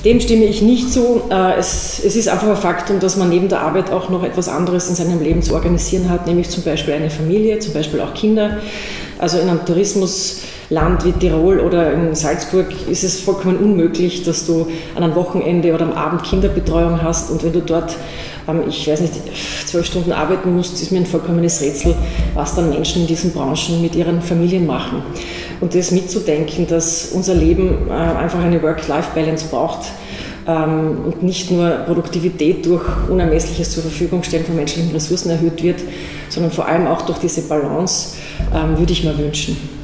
Dem stimme ich nicht zu. Es ist einfach ein Faktum, dass man neben der Arbeit auch noch etwas anderes in seinem Leben zu organisieren hat, nämlich zum Beispiel eine Familie, zum Beispiel auch Kinder. Also in einem Tourismusland wie Tirol oder in Salzburg ist es vollkommen unmöglich, dass du an einem Wochenende oder am Abend Kinderbetreuung hast, und wenn du dort, ich weiß nicht, 12 Stunden arbeiten musst, ist mir ein vollkommenes Rätsel, was dann Menschen in diesen Branchen mit ihren Familien machen. Und das mitzudenken, dass unser Leben einfach eine Work-Life-Balance braucht und nicht nur Produktivität durch unermessliches zur Verfügung stellen von menschlichen Ressourcen erhöht wird, sondern vor allem auch durch diese Balance, würde ich mir wünschen.